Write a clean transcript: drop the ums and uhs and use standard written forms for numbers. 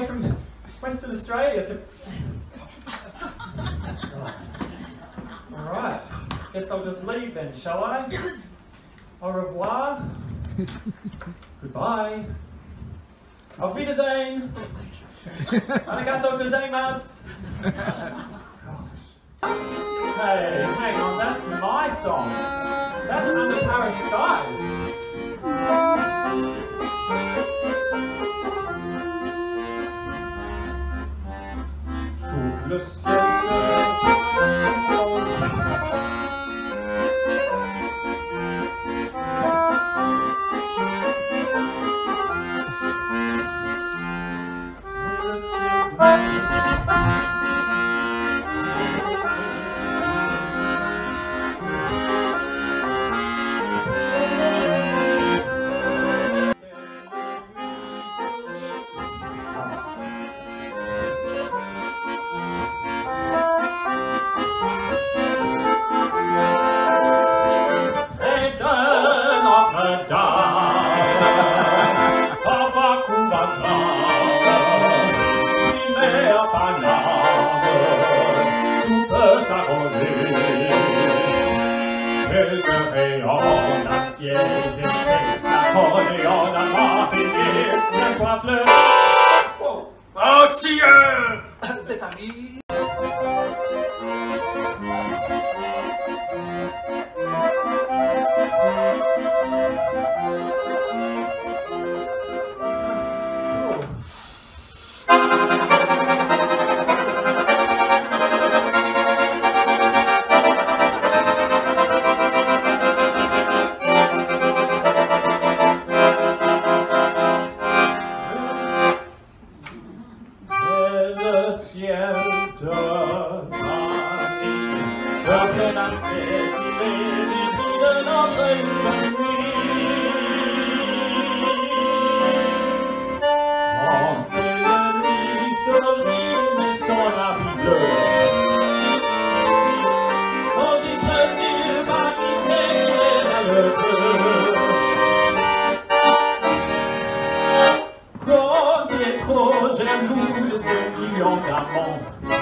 way from Western Australia to... Alright, guess I'll just leave then, shall I? Au revoir. Goodbye. Auf Wiedersehen. Arigato gozaimasu. Hey, hang on, that's my song. That's Under Paris Skies. Sous le ciel quelques rayons d'un ciel d'été, l'accordéon d'un marinier, l'espoir fleur. Oh, cieux de Paris. Quand tu es trop jaloux de ces millions d'amants,